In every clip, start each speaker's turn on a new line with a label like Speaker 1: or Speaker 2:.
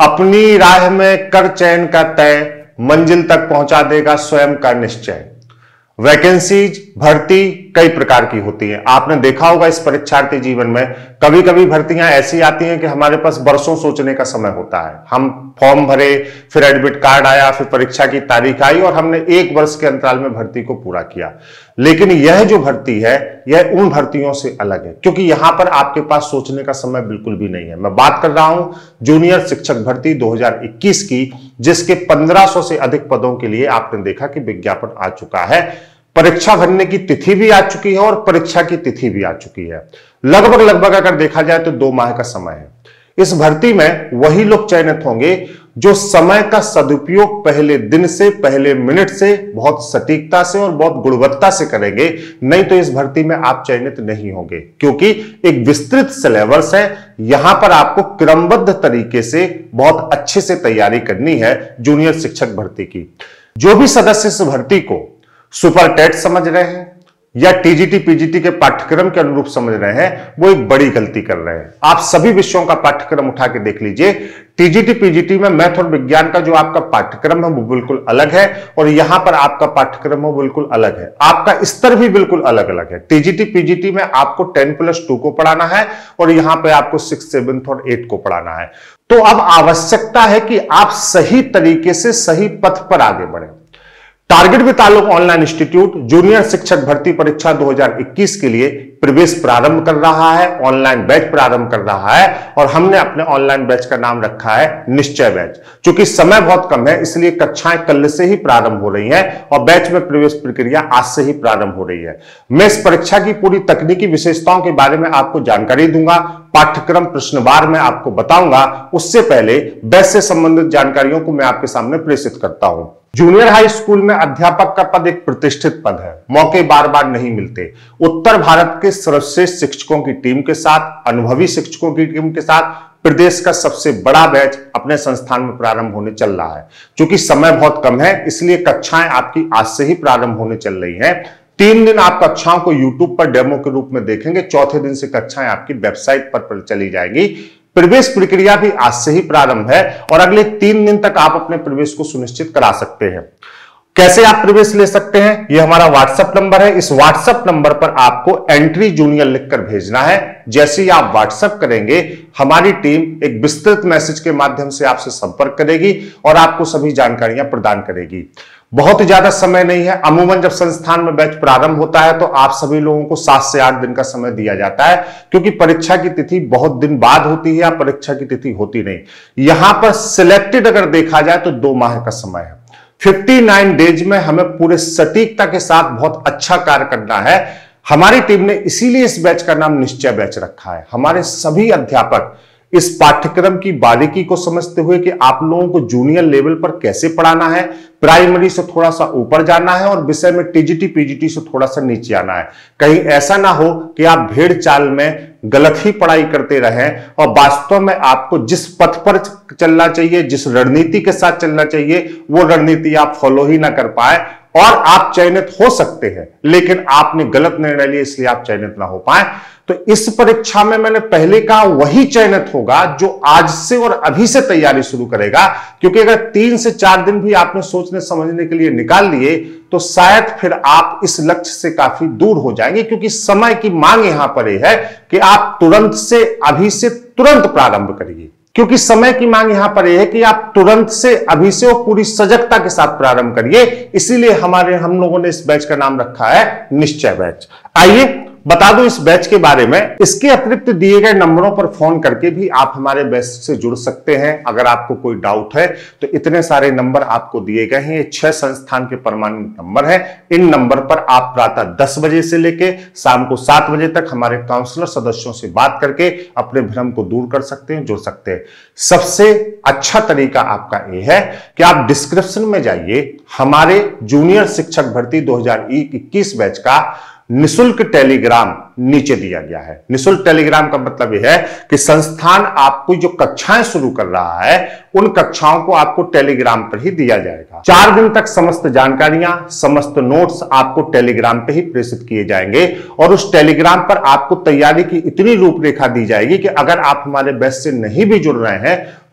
Speaker 1: अपनी राह में कर चयन का तय, मंजिल तक पहुंचा देगा स्वयं का निश्चय। वैकेंसीज भर्ती कई प्रकार की होती है। आपने देखा होगा इस परीक्षार्थी जीवन में कभी कभी भर्तियां ऐसी आती हैं कि हमारे पास बरसों सोचने का समय होता है। हम फॉर्म भरे, फिर एडमिट कार्ड आया, फिर परीक्षा की तारीख आई और हमने 1 वर्ष के अंतराल में भर्ती को पूरा किया। लेकिन यह जो भर्ती है यह उन भर्तियों से अलग है, क्योंकि यहां पर आपके पास सोचने का समय बिल्कुल भी नहीं है। मैं बात कर रहा हूं जूनियर शिक्षक भर्ती 2021 की, जिसके 1500 से अधिक पदों के लिए आपने देखा कि विज्ञापन आ चुका है। परीक्षा भरने की तिथि भी आ चुकी है और परीक्षा की तिथि भी आ चुकी है। लगभग अगर देखा जाए तो 2 माह का समय है। इस भर्ती में वही लोग चयनित होंगे जो समय का सदुपयोग पहले दिन से, पहले मिनट से, बहुत सटीकता से और बहुत गुणवत्ता से करेंगे। नहीं तो इस भर्ती में आप चयनित नहीं होंगे, क्योंकि एक विस्तृत सिलेबस है। यहां पर आपको क्रमबद्ध तरीके से बहुत अच्छे से तैयारी करनी है जूनियर शिक्षक भर्ती की। जो भी सदस्य इस भर्ती को सुपर टेट समझ रहे हैं या टीजीटी पीजीटी के पाठ्यक्रम के अनुरूप समझ रहे हैं, वो एक बड़ी गलती कर रहे हैं। आप सभी विषयों का पाठ्यक्रम उठा के देख लीजिए। टीजीटी पीजीटी में मैथ और विज्ञान का जो आपका पाठ्यक्रम है वो बिल्कुल अलग है और यहां पर आपका पाठ्यक्रम वो बिल्कुल अलग है। आपका स्तर भी बिल्कुल अलग अलग है। टीजीटी पीजीटी में आपको 10+2 को पढ़ाना है और यहां पर आपको 6, 7 और 8 को पढ़ाना है। तो अब आवश्यकता है कि आप सही तरीके से सही पथ पर आगे बढ़े। टारगेट विद ताल्लुक ऑनलाइन इंस्टीट्यूट जूनियर शिक्षक भर्ती परीक्षा 2021 के लिए प्रवेश प्रारंभ कर रहा है, ऑनलाइन बैच प्रारंभ कर रहा है और हमने अपने ऑनलाइन बैच का नाम रखा है निश्चय बैच। चूंकि समय बहुत कम है इसलिए कक्षाएं कल से ही प्रारंभ हो रही हैं और बैच में प्रवेश प्रक्रिया आज से ही प्रारंभ हो रही है। मैं इस परीक्षा की पूरी तकनीकी विशेषताओं के बारे में आपको जानकारी दूंगा, पाठ्यक्रम प्रश्नवार में आपको बताऊंगा। उससे पहले बैच से संबंधित जानकारियों को मैं आपके सामने प्रेषित करता हूं। जूनियर हाई स्कूल में अध्यापक का पद एक प्रतिष्ठित पद है, मौके बार बार नहीं मिलते। उत्तर भारत के सर्वश्रेष्ठ शिक्षकों की टीम के साथ, अनुभवी शिक्षकों की टीम के साथ प्रदेश का सबसे बड़ा बैच अपने संस्थान में प्रारंभ होने चल रहा है। क्योंकि समय बहुत कम है इसलिए कक्षाएं आपकी आज से ही प्रारंभ होने चल रही हैं। 3 दिन आप कक्षाओं को YouTube पर डेमो के रूप में देखेंगे। चौथे दिन से कक्षाएं आपकी वेबसाइट पर चली जाएंगी। प्रवेश प्रक्रिया भी आज से ही प्रारंभ है और अगले 3 दिन तक आप अपने प्रवेश को सुनिश्चित करा सकते हैं। कैसे आप प्रवेश ले सकते हैं? यह हमारा व्हाट्सएप नंबर है। इस व्हाट्सएप नंबर पर आपको एंट्री जूनियर लिखकर भेजना है। जैसे ही आप व्हाट्सएप करेंगे हमारी टीम एक विस्तृत मैसेज के माध्यम से आपसे संपर्क करेगी और आपको सभी जानकारियां प्रदान करेगी। बहुत ज्यादा समय नहीं है। अमूमन जब संस्थान में बैच प्रारंभ होता है तो आप सभी लोगों को 7 से 8 दिन का समय दिया जाता है, क्योंकि परीक्षा की तिथि बहुत दिन बाद होती है या परीक्षा की तिथि होती नहीं। यहां पर सिलेक्टेड अगर देखा जाए तो 2 माह का समय है। 59 डेज में हमें पूरे सटीकता के साथ बहुत अच्छा कार्य करना है। हमारी टीम ने इसीलिए इस बैच का नाम निश्चय बैच रखा है। हमारे सभी अध्यापक इस पाठ्यक्रम की बारीकी को समझते हुए कि आप लोगों को जूनियर लेवल पर कैसे पढ़ाना है, प्राइमरी से थोड़ा सा ऊपर जाना है और विषय में टीजीटी पीजीटी से थोड़ा सा नीचे आना है। कहीं ऐसा ना हो कि आप भेड़ चाल में गलत ही पढ़ाई करते रहें और वास्तव में आपको जिस पथ पर चलना चाहिए, जिस रणनीति के साथ चलना चाहिए, वो रणनीति आप फॉलो ही ना कर पाए और आप चयनित हो सकते हैं लेकिन आपने गलत निर्णय लिया इसलिए आप चयनित ना हो पाए। तो इस परीक्षा में मैंने पहले कहा वही चयनित होगा जो आज से और अभी से तैयारी शुरू करेगा, क्योंकि अगर 3 से 4 दिन भी आपने सोचने समझने के लिए निकाल लिए तो शायद फिर आप इस लक्ष्य से काफी दूर हो जाएंगे, क्योंकि समय की मांग यहां पर यह है कि आप तुरंत से, अभी से तुरंत प्रारंभ करिए। क्योंकि समय की मांग यहां पर यह है कि आप तुरंत से, अभी से और पूरी सजगता के साथ प्रारंभ करिए। इसीलिए हम लोगों ने इस बैच का नाम रखा है निश्चय बैच। आइए बता दूं इस बैच के बारे में। इसके अतिरिक्त दिए गए नंबरों पर फोन करके भी आप हमारे बैच से जुड़ सकते हैं। अगर आपको कोई डाउट है तो इतने सारे नंबर आपको दिए गए हैं। ये 6 संस्थान के परमानेंट नंबर हैं। इन नंबर पर आप प्रातः 10 बजे से लेके शाम को 7 बजे तक हमारे काउंसलर सदस्यों से बात करके अपने भ्रम को दूर कर सकते हैं, जुड़ सकते हैं। सबसे अच्छा तरीका आपका यह है कि आप डिस्क्रिप्शन में जाइए, हमारे जूनियर शिक्षक भर्ती 2021 बैच का निशुल्क टेलीग्राम नीचे दिया गया है। निशुल्क टेलीग्राम का मतलब यह है कि संस्थान आपको जो कक्षाएं शुरू कर रहा है उन कक्षाओं को आपको टेलीग्राम पर ही दिया जाएगा। 4 दिन तक समस्त जानकारियां, समस्त नोट्स आपको टेलीग्राम पे ही प्रेषित किए जाएंगे और उस टेलीग्राम पर आपको तैयारी की इतनी रूपरेखा दी जाएगी कि अगर आप हमारे बैच से नहीं भी जुड़ रहे हैं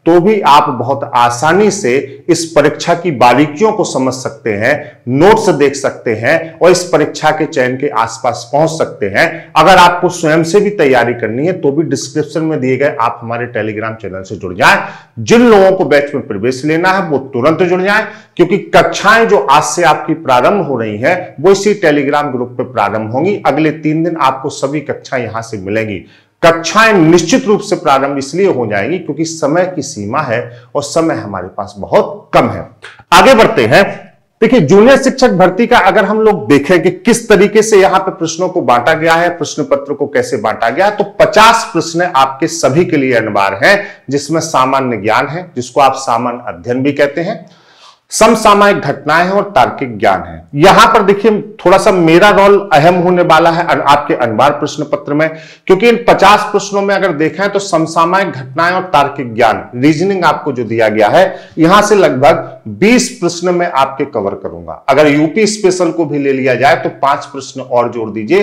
Speaker 1: तो भी आप बहुत आसानी से इस परीक्षा की बारीकियों को समझ सकते हैं, नोट्स देख सकते हैं और इस परीक्षा के चयन के आसपास पहुंच सकते हैं। अगर आपको स्वयं से भी तैयारी करनी है तो भी डिस्क्रिप्शन में दिए गए आप हमारे टेलीग्राम चैनल से जुड़ जाएं। जिन लोगों को बैच में प्रवेश लेना है वो तुरंत जुड़ जाएं, क्योंकि कक्षाएं जो आज से आपकी प्रारंभ हो रही हैं वो इसी टेलीग्राम ग्रुप पे प्रारंभ होंगी। अगले 3 दिन आपको सभी कक्षाएं यहां से मिलेंगी। कक्षाएं निश्चित रूप से प्रारंभ इसलिए हो जाएंगी क्योंकि समय की सीमा है और समय हमारे पास बहुत कम है। आगे बढ़ते हैं। देखिए, जूनियर शिक्षक भर्ती का अगर हम लोग देखें कि किस तरीके से यहां पे प्रश्नों को बांटा गया है, प्रश्न पत्र को कैसे बांटा गया, तो 50 प्रश्न आपके सभी के लिए अनिवार्य हैं, जिसमें सामान्य ज्ञान है, जिसको आप सामान्य अध्ययन भी कहते हैं, समसामयिक घटनाएं हैं और तार्किक ज्ञान है। यहां पर देखिए थोड़ा सा मेरा रोल अहम होने वाला है आपके अनिवार्य प्रश्न पत्र में, क्योंकि इन 50 प्रश्नों में अगर देखें तो समसामयिक घटनाएं और तार्किक ज्ञान, रीजनिंग आपको जो दिया गया है, यहां से लगभग 20 प्रश्न में आपके कवर करूंगा। अगर यूपी स्पेशल को भी ले लिया जाए तो 5 प्रश्न और जोड़ दीजिए,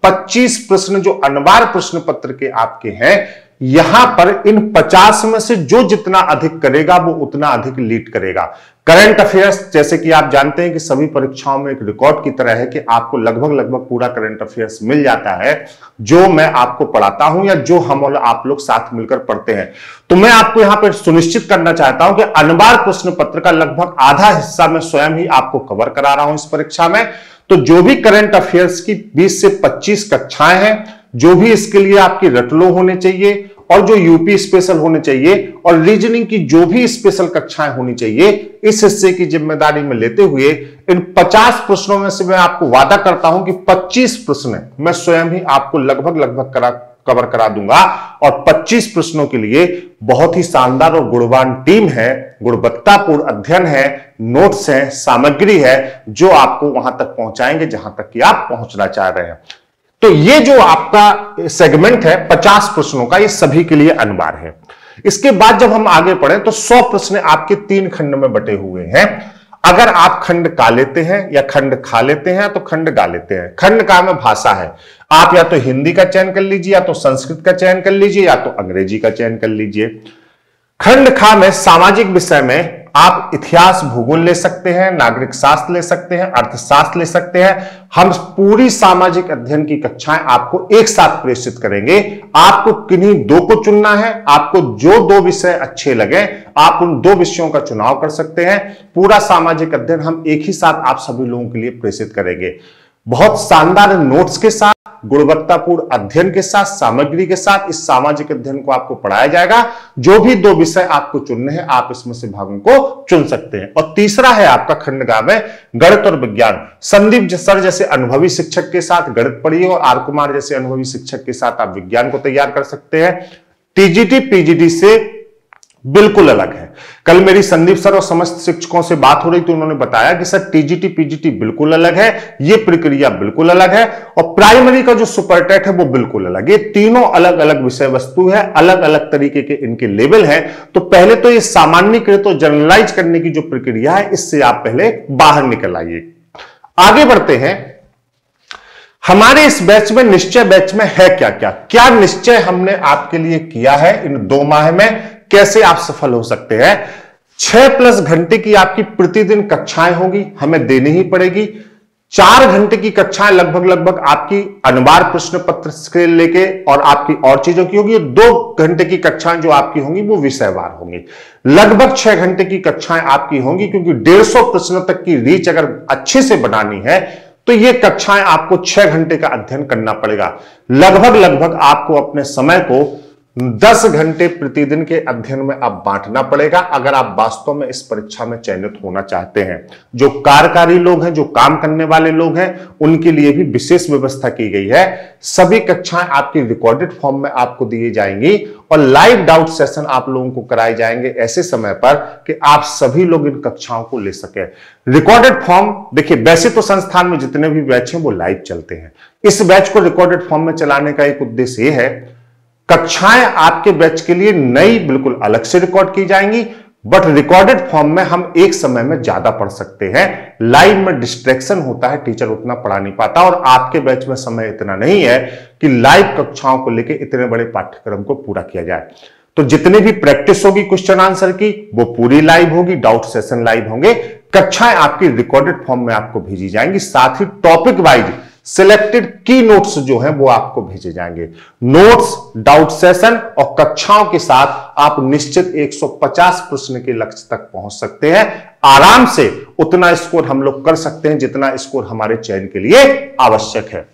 Speaker 1: 25 प्रश्न जो अनिवार्य प्रश्न पत्र के आपके हैं। यहां पर इन 50 में से जो जितना अधिक करेगा वो उतना अधिक लीड करेगा। करंट अफेयर्स, जैसे कि आप जानते हैं कि सभी परीक्षाओं में एक रिकॉर्ड की तरह है कि आपको लगभग पूरा करंट अफेयर्स मिल जाता है, जो मैं आपको पढ़ाता हूं या जो हम और आप लोग साथ मिलकर पढ़ते हैं। तो मैं आपको यहां पर सुनिश्चित करना चाहता हूं कि अनिवार्य प्रश्न पत्र का लगभग आधा हिस्सा मैं स्वयं ही आपको कवर करा रहा हूं इस परीक्षा में। तो जो भी करंट अफेयर्स की 20 से 25 कक्षाएं हैं, जो भी इसके लिए आपकी रटलो होने चाहिए और जो यूपी स्पेशल होने चाहिए और रीजनिंग की जो भी स्पेशल कक्षाएं होनी चाहिए, इस हिस्से की जिम्मेदारी में लेते हुए इन 50 प्रश्नों में से मैं आपको वादा करता हूं कि 25 प्रश्न मैं स्वयं ही आपको लगभग कवर करा दूंगा। और 25 प्रश्नों के लिए बहुत ही शानदार और गुणवान टीम है, गुणवत्तापूर्ण अध्ययन है, नोट्स है, सामग्री है, जो आपको वहां तक पहुंचाएंगे जहां तक कि आप पहुंचना चाह रहे हैं। तो ये जो आपका सेगमेंट है 50 प्रश्नों का, ये सभी के लिए अनिवार्य है। इसके बाद जब हम आगे पढ़ें तो 100 प्रश्न आपके 3 खंड में बटे हुए हैं। अगर आप खंड का लेते हैं या खंड खा लेते हैं तो खंड गा लेते हैं। खंड का में भाषा है, आप या तो हिंदी का चयन कर लीजिए, या तो संस्कृत का चयन कर लीजिए, या तो अंग्रेजी का चयन कर लीजिए। खंड खा में सामाजिक विषय में आप इतिहास भूगोल ले सकते हैं, नागरिक शास्त्र ले सकते हैं, अर्थशास्त्र ले सकते हैं। हम पूरी सामाजिक अध्ययन की कक्षाएं आपको एक साथ प्रेषित करेंगे। आपको किन्हीं 2 को चुनना है, आपको जो 2 विषय अच्छे लगे आप उन 2 विषयों का चुनाव कर सकते हैं। पूरा सामाजिक अध्ययन हम एक ही साथ आप सभी लोगों के लिए प्रेषित करेंगे, बहुत शानदार नोट्स के साथ, गुणवत्तापूर्ण अध्ययन के साथ, सामग्री के साथ इस सामाजिक अध्ययन को आपको पढ़ाया जाएगा। जो भी 2 विषय आपको चुनने हैं आप इसमें से भागों को चुन सकते हैं। और तीसरा है आपका खंड गा में गणित और विज्ञान। संदीप सर जैसे अनुभवी शिक्षक के साथ गणित पढ़िए और आर कुमार जैसे अनुभवी शिक्षक के साथ आप विज्ञान को तैयार कर सकते हैं। टीजीटी पीजीटी से बिल्कुल अलग है। कल मेरी संदीप सर और समस्त शिक्षकों से बात हो रही तो उन्होंने बताया कि सर टीजीटी पीजीटी बिल्कुल अलग है, ये प्रक्रिया बिल्कुल अलग है, और प्राइमरी का जो सुपर टेट है वो बिल्कुल अलग। ये तीनों अलग अलग विषय वस्तु है, अलग अलग तरीके के इनके लेवल हैं। तो पहले तो ये सामान्यीकृत और जनरलाइज करने की जो प्रक्रिया है, इससे आप पहले बाहर निकल आइए। आगे बढ़ते हैं। हमारे इस बैच में, निश्चय बैच में है क्या निश्चय हमने आपके लिए किया है इन 2 माह में, कैसे आप सफल हो सकते हैं। 6+ घंटे की आपकी प्रतिदिन कक्षाएं होंगी, हमें देनी ही पड़ेगी। 4 घंटे की कक्षाएं लगभग आपकी अनिवार्य प्रश्न पत्र से लेके और आपकी और चीजों की होगी। 2 घंटे की कक्षाएं जो आपकी होंगी वो विषयवार होंगी। लगभग 6 घंटे की कक्षाएं आपकी होंगी, क्योंकि 150 प्रश्नों तक की रीच अगर अच्छे से बनानी है तो ये कक्षाएं आपको 6 घंटे का अध्ययन करना पड़ेगा। लगभग आपको अपने समय को 10 घंटे प्रतिदिन के अध्ययन में अब बांटना पड़ेगा, अगर आप वास्तव में इस परीक्षा में चयनित होना चाहते हैं। जो कार्यकारी लोग हैं, जो काम करने वाले लोग हैं, उनके लिए भी विशेष व्यवस्था की गई है। सभी कक्षाएं आपकी रिकॉर्डेड फॉर्म में आपको दी जाएंगी और लाइव डाउट सेशन आप लोगों को कराए जाएंगे ऐसे समय पर कि आप सभी लोग इन कक्षाओं को ले सके। रिकॉर्डेड फॉर्म देखिए, वैसे तो संस्थान में जितने भी बैच हैं वो लाइव चलते हैं। इस बैच को रिकॉर्डेड फॉर्म में चलाने का एक उद्देश्य यह है, कक्षाएं आपके बैच के लिए नई बिल्कुल अलग से रिकॉर्ड की जाएंगी, बट रिकॉर्डेड फॉर्म में हम एक समय में ज्यादा पढ़ सकते हैं। लाइव में डिस्ट्रैक्शन होता है, टीचर उतना पढ़ा नहीं पाता, और आपके बैच में समय इतना नहीं है कि लाइव कक्षाओं को लेकर इतने बड़े पाठ्यक्रम को पूरा किया जाए। तो जितनी भी प्रैक्टिस होगी क्वेश्चन आंसर की वो पूरी लाइव होगी, डाउट सेशन लाइव होंगे, कक्षाएं आपकी रिकॉर्डेड फॉर्म में आपको भेजी जाएंगी, साथ ही टॉपिक वाइज सिलेक्टेड की नोट्स जो हैं वो आपको भेजे जाएंगे। नोट्स, डाउट सेशन और कक्षाओं के साथ आप निश्चित 150 प्रश्न के लक्ष्य तक पहुंच सकते हैं। आराम से उतना स्कोर हम लोग कर सकते हैं जितना स्कोर हमारे चयन के लिए आवश्यक है।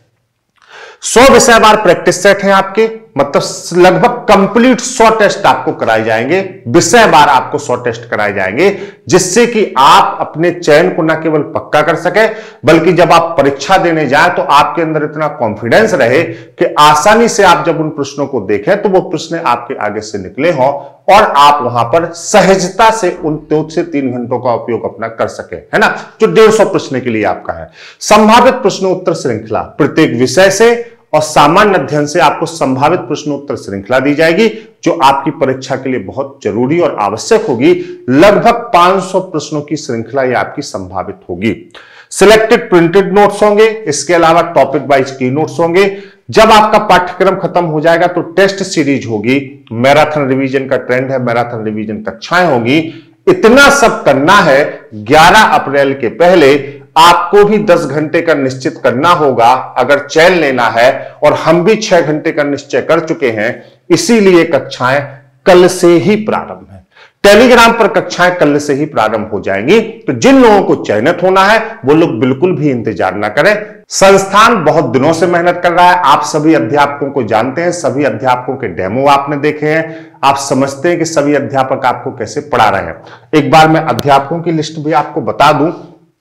Speaker 1: 100 विषय बार प्रैक्टिस सेट है आपके, मतलब लगभग कंप्लीट 100 टेस्ट आपको कराए जाएंगे, विषय बार आपको 100 टेस्ट कराए जाएंगे, जिससे कि आप अपने चयन को न केवल पक्का कर सके बल्कि जब आप परीक्षा देने जाए तो आपके अंदर इतना कॉन्फिडेंस रहे कि आसानी से आप जब उन प्रश्नों को देखें तो वो प्रश्न आपके आगे से निकले हों और आप वहां पर सहजता से उन 2 से 3 घंटों का उपयोग अपना कर सके, है ना, जो 150 प्रश्न के लिए आपका है। संभावित प्रश्नोत्तर श्रृंखला, प्रत्येक विषय से और सामान्य अध्ययन से आपको संभावित प्रश्नोत्तर श्रृंखला दी जाएगी जो आपकी परीक्षा के लिए बहुत जरूरी और आवश्यक होगी। लगभग 500 प्रश्नों की श्रृंखला ये आपकी संभावित होगी। सिलेक्टेड प्रिंटेड नोट्स होंगे, इसके अलावा टॉपिक वाइज की नोट्स होंगे। जब आपका पाठ्यक्रम खत्म हो जाएगा तो टेस्ट सीरीज होगी, मैराथन रिवीजन का ट्रेंड है, मैराथन रिवीजन कक्षाएं होगी। इतना सब करना है 11 अप्रैल के पहले आपको भी 10 घंटे का निश्चित करना होगा अगर चयन लेना है, और हम भी 6 घंटे का निश्चय कर चुके हैं, इसीलिए कक्षाएं कल से ही प्रारंभ है। टेलीग्राम पर कक्षाएं कल से ही प्रारंभ हो जाएंगी, तो जिन लोगों को चयनित होना है वो लोग बिल्कुल भी इंतजार ना करें। संस्थान बहुत दिनों से मेहनत कर रहा है, आप सभी अध्यापकों को जानते हैं, सभी अध्यापकों के डेमो आपने देखे हैं, आप समझते हैं कि सभी अध्यापक आपको कैसे पढ़ा रहे हैं। एक बार मैं अध्यापकों की लिस्ट भी आपको बता दूं,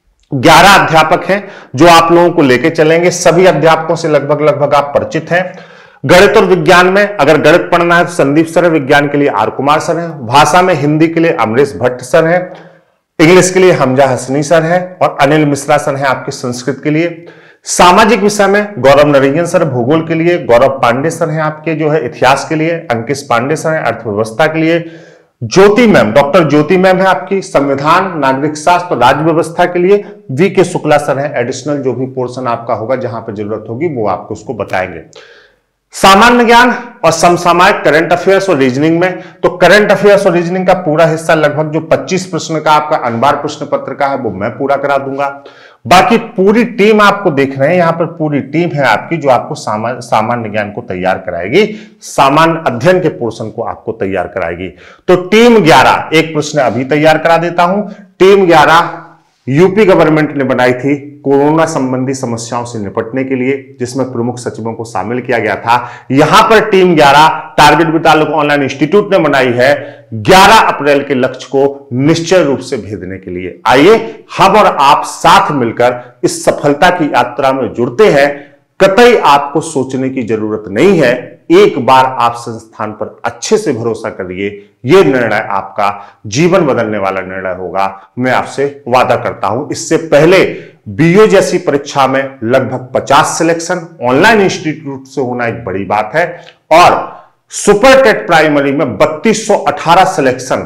Speaker 1: 11 अध्यापक हैं जो आप लोगों को लेके चलेंगे। सभी अध्यापकों से लगभग आप परिचित हैं। गणित और विज्ञान में अगर गणित पढ़ना है तो संदीप सर है, विज्ञान के लिए आर कुमार सर हैं, भाषा में हिंदी के लिए अमरीश भट्ट सर हैं, इंग्लिश के लिए हमजा हसनी सर हैं और अनिल मिश्रा सर हैं आपके संस्कृत के लिए। सामाजिक विषय में गौरव नरैयन सर, भूगोल के लिए गौरव पांडे सर हैं आपके जो है इतिहास के लिए, अंकित पांडे सर हैं अर्थव्यवस्था के लिए, Jyoti ma'am, doctor Jyoti ma'am है आपकी संविधान, नागरिक शास्त्र, राज्य व्यवस्था के लिए, वी के शुक्ला सर है एडिशनल जो भी पोर्शन आपका होगा जहां पर जरूरत होगी वो आपको उसको बताएंगे। सामान्य ज्ञान और समसामयिक करंट अफेयर्स और रीजनिंग में, तो करंट अफेयर्स और रीजनिंग का पूरा हिस्सा लगभग जो 25 प्रश्न का आपका अनबार प्रश्न पत्र का है वो मैं पूरा करा दूंगा। बाकी पूरी टीम आपको देख रहे हैं, यहां पर पूरी टीम है आपकी जो आपको सामान्य ज्ञान को तैयार कराएगी, सामान्य अध्ययन के पोर्शन को आपको तैयार कराएगी। तो टीम 11, एक प्रश्न अभी तैयार करा देता हूं। टीम 11 यूपी गवर्नमेंट ने बनाई थी कोरोना संबंधी समस्याओं से निपटने के लिए, जिसमें प्रमुख सचिवों को शामिल किया गया था। यहां पर टीम 11 टारगेट विद्यालय ऑनलाइन इंस्टीट्यूट ने बनाई है 11 अप्रैल के लक्ष्य को निश्चय रूप से भेदने के लिए। आइए हम और आप साथ मिलकर इस सफलता की यात्रा में जुड़ते हैं। कतई आपको सोचने की जरूरत नहीं है, एक बार आप संस्थान पर अच्छे से भरोसा करिए, यह निर्णय आपका जीवन बदलने वाला निर्णय होगा, मैं आपसे वादा करता हूं। इससे पहले बीओ जैसी परीक्षा में लगभग 50 सिलेक्शन ऑनलाइन इंस्टीट्यूट से होना एक बड़ी बात है, और सुपर टेट प्राइमरी में 3218 सिलेक्शन,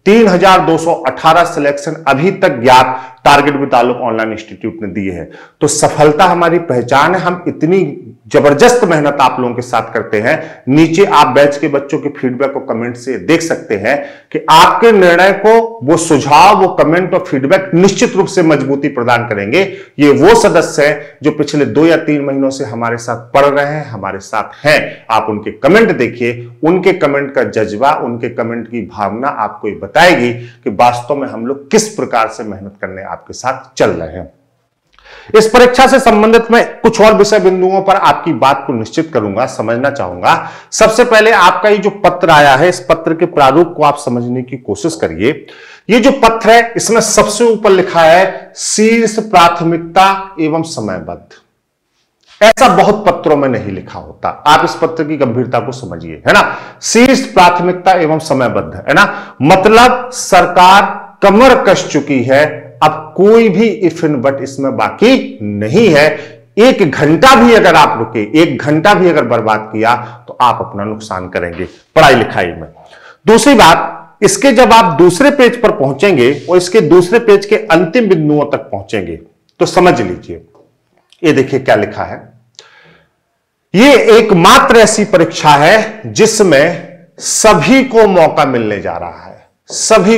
Speaker 1: 3218 सिलेक्शन अभी तक ज्ञात टारगेट विद्यालय ऑनलाइन इंस्टीट्यूट ने दिए हैं। तो सफलता हमारी पहचान है, हम इतनी जबरदस्त मेहनत आप लोगों के साथ करते हैं। नीचे आप बैच के बच्चों के फीडबैक को कमेंट से देख सकते हैं कि आपके निर्णय को वो सुझाव, वो कमेंट और फीडबैक निश्चित रूप से मजबूती प्रदान करेंगे। ये वो सदस्य हैं जो पिछले 2 या 3 महीनों से हमारे साथ पढ़ रहे हैं, हमारे साथ हैं। आप उनके कमेंट देखिए, उनके कमेंट का जज्बा, उनके कमेंट की भावना आपको ये बताएगी कि वास्तव में हम लोग किस प्रकार से मेहनत करने आपके साथ चल रहे हैं। इस परीक्षा से संबंधित मैं कुछ और विषय बिंदुओं पर आपकी बात को निश्चित करूंगा, समझना चाहूंगा। सबसे पहले आपका ये जो पत्र आया है, इस पत्र के प्रारूप को आप समझने की कोशिश करिए। ये जो पत्र है इसमें सबसे ऊपर लिखा है शीर्ष प्राथमिकता एवं समयबद्ध। ऐसा बहुत पत्रों में नहीं लिखा होता, आप इस पत्र की गंभीरता को समझिए, है ना। शीर्ष प्राथमिकता एवं समयबद्ध, है ना, मतलब सरकार कमर कस चुकी है, अब कोई भी इफ एंड बट इसमें बाकी नहीं है। 1 घंटा भी अगर आप रुके, 1 घंटा भी अगर बर्बाद किया तो आप अपना नुकसान करेंगे पढ़ाई लिखाई में। दूसरी बात, इसके जब आप दूसरे पेज पर पहुंचेंगे और इसके दूसरे पेज के अंतिम बिंदुओं तक पहुंचेंगे तो समझ लीजिए, ये देखिए क्या लिखा है। ये एकमात्र ऐसी परीक्षा है जिसमें सभी को मौका मिलने जा रहा है, सभी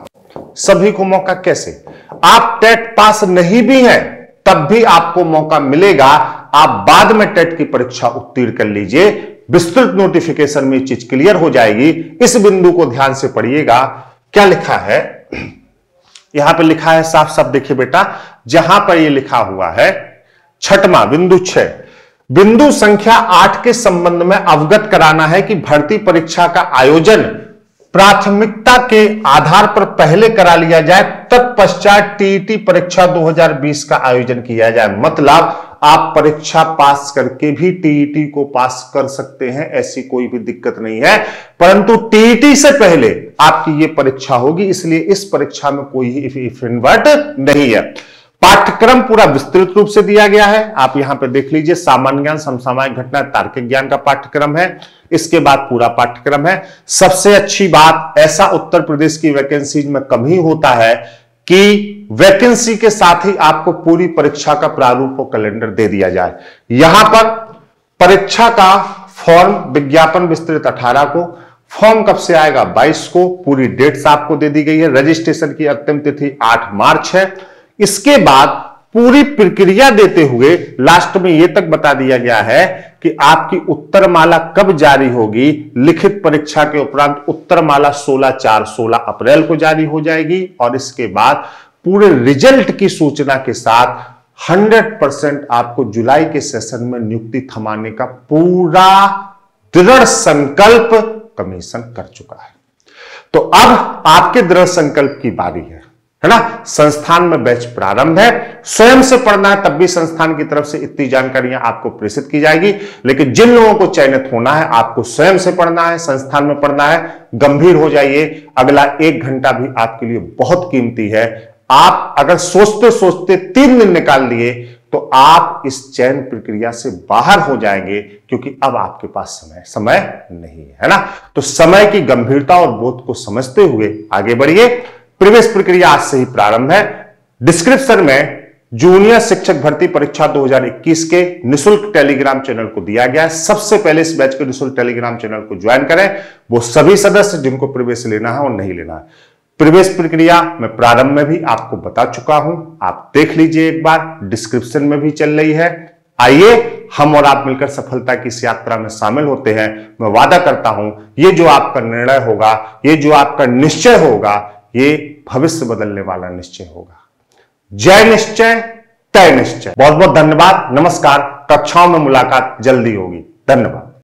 Speaker 1: को मौका कैसे? आप टेट पास नहीं भी हैं तब भी आपको मौका मिलेगा। आप बाद में टेट की परीक्षा उत्तीर्ण कर लीजिए, विस्तृत नोटिफिकेशन में चीज क्लियर हो जाएगी। इस बिंदु को ध्यान से पढ़िएगा। क्या लिखा है यहां पे? लिखा है साफ साफ, देखिए बेटा, जहां पर ये लिखा हुआ है छठवां बिंदु 6, बिंदु संख्या 8 के संबंध में अवगत कराना है कि भर्ती परीक्षा का आयोजन प्राथमिकता के आधार पर पहले करा लिया जाए, तत्पश्चात टीईटी परीक्षा 2020 का आयोजन किया जाए। मतलब आप परीक्षा पास करके भी टीईटी को पास कर सकते हैं, ऐसी कोई भी दिक्कत नहीं है, परंतु टीईटी से पहले आपकी यह परीक्षा होगी, इसलिए इस परीक्षा में कोई इफिनवर्ट नहीं है। पाठ्यक्रम पूरा विस्तृत रूप से दिया गया है, आप यहां पे देख लीजिए। सामान्य ज्ञान, समसामयिक घटना, तार्किक ज्ञान का पाठ्यक्रम है, इसके बाद पूरा पाठ्यक्रम है। सबसे अच्छी बात, ऐसा उत्तर प्रदेश की वैकेंसीज में कम ही होता है कि वैकेंसी के साथ ही आपको पूरी परीक्षा का प्रारूप और कैलेंडर दे दिया जाए। यहां पर परीक्षा का फॉर्म विज्ञापन विस्तृत 18 को, फॉर्म कब से आएगा 22 को, पूरी डेट्स आपको दे दी गई है। रजिस्ट्रेशन की अंतिम तिथि 8 मार्च है। इसके बाद पूरी प्रक्रिया देते हुए लास्ट में यह तक बता दिया गया है कि आपकी उत्तरमाला कब जारी होगी। लिखित परीक्षा के उपरांत उत्तरमाला 16 अप्रैल को जारी हो जाएगी और इसके बाद पूरे रिजल्ट की सूचना के साथ 100% आपको जुलाई के सेशन में नियुक्ति थमाने का पूरा दृढ़ संकल्प कमीशन कर चुका है। तो अब आपके दृढ़ संकल्प की बारी है ना। संस्थान में बैच प्रारंभ है, स्वयं से पढ़ना है, तब भी संस्थान की तरफ से इतनी जानकारियां आपको प्रेषित की जाएगी। लेकिन जिन लोगों को चयनित होना है, आपको स्वयं से पढ़ना है, संस्थान में पढ़ना है। गंभीर हो जाइए, अगला 1 घंटा भी आपके लिए बहुत कीमती है। आप अगर सोचते सोचते 3 दिन निकाल लिए तो आप इस चयन प्रक्रिया से बाहर हो जाएंगे, क्योंकि अब आपके पास समय नहीं है ना। तो समय की गंभीरता और बोध को समझते हुए आगे बढ़िए। प्रवेश प्रक्रिया आज से ही प्रारंभ है। डिस्क्रिप्शन में जूनियर शिक्षक भर्ती परीक्षा 2021 के निःशुल्क टेलीग्राम चैनल को दिया गया है। सबसे पहले इस बैच के निःशुल्क टेलीग्राम चैनल को ज्वाइन करें, वो सभी सदस्य जिनको प्रवेश लेना है और नहीं लेना है। प्रवेश प्रक्रिया मैं प्रारंभ में भी आपको बता चुका हूं, आप देख लीजिए एक बार, डिस्क्रिप्शन में भी चल रही है। आइए हम और आप मिलकर सफलता की इस यात्रा में शामिल होते हैं। मैं वादा करता हूं, ये जो आपका निर्णय होगा, ये जो आपका निश्चय होगा, ये भविष्य बदलने वाला निश्चय होगा। जय निश्चय, तय निश्चय। बहुत बहुत धन्यवाद, नमस्कार। कक्षाओं में मुलाकात जल्दी होगी। धन्यवाद।